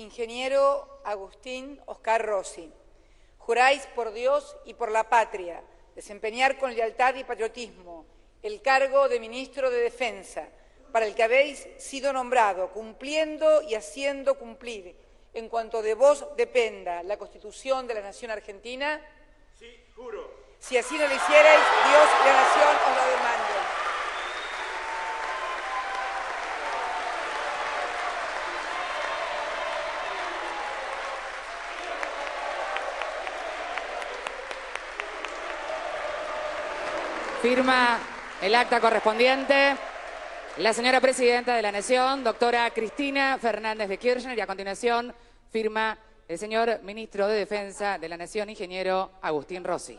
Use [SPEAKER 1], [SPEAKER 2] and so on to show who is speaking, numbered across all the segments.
[SPEAKER 1] ingeniero Agustín Oscar Rossi, juráis por Dios y por la patria desempeñar con lealtad y patriotismo el cargo de Ministro de Defensa, para el que habéis sido nombrado, cumpliendo y haciendo cumplir, en cuanto de vos dependa, la Constitución de la Nación Argentina?
[SPEAKER 2] Sí, juro.
[SPEAKER 1] Si así no lo hicierais, Dios y la Nación os lo demanden.
[SPEAKER 3] Firma el acta correspondiente la señora Presidenta de la Nación, doctora Cristina Fernández de Kirchner, y a continuación firma el señor Ministro de Defensa de la Nación, ingeniero Agustín Rossi.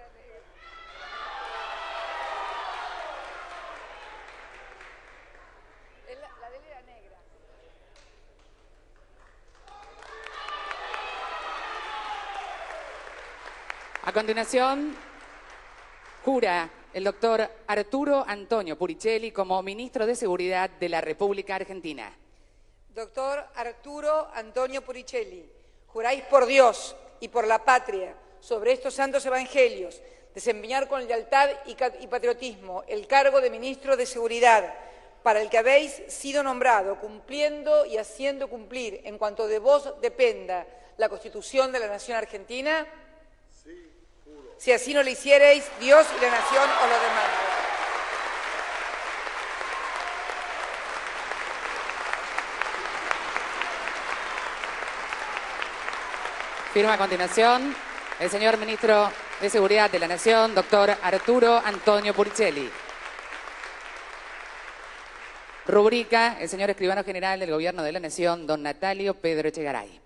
[SPEAKER 3] A continuación, jura el doctor Arturo Antonio Puricelli como Ministro de Seguridad de la República Argentina.
[SPEAKER 1] Doctor Arturo Antonio Puricelli, juráis por Dios y por la patria, sobre estos santos evangelios, desempeñar con lealtad y patriotismo el cargo de Ministro de Seguridad, para el que habéis sido nombrado, cumpliendo y haciendo cumplir, en cuanto de vos dependa, la Constitución de la Nación Argentina?
[SPEAKER 2] Sí, juro.
[SPEAKER 1] Si así no lo hicierais, Dios y la Nación os lo demanden.
[SPEAKER 3] Firma a continuación el señor Ministro de Seguridad de la Nación, doctor Arturo Antonio Puricelli. Rubrica el señor Escribano General del Gobierno de la Nación, don Natalio Pedro Echegaray.